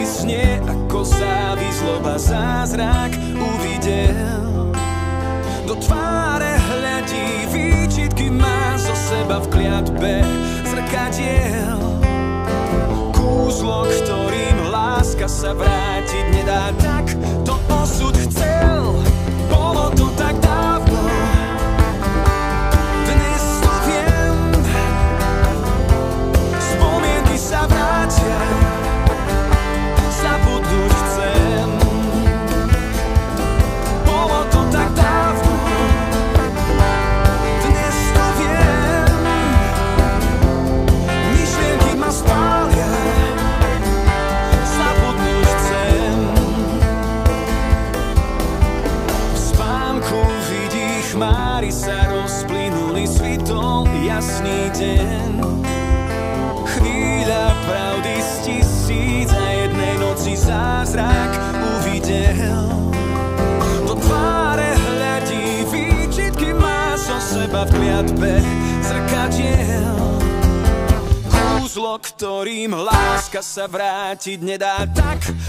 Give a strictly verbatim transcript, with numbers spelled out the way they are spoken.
sne, ako závisť, zloba, zázrak uvidel. Do tváre hľadí, výčitky má zo seba v kliatbe zrkadiel. Kúzlo, ktorým láska sa vrátiť nedá, tak to osud chcel. Bolo to tak dávno, dnes to viem. Spomienky sa vrátia, zabudnúť chcem. Bolo to tak dávno, dnes to viem. Myšlienky ma spália, zabudnúť chcem. V spánku vidí chmáry sa rozplynuli, svitol jasný deň. Chvíľa pravdy z tisíc a jednej noci zázrak uvidel. Do tváre hľadí, výčitky má zo seba v kliatbe zrkadiel. Kúzlo, ktorým láska sa vrátiť nedá, tak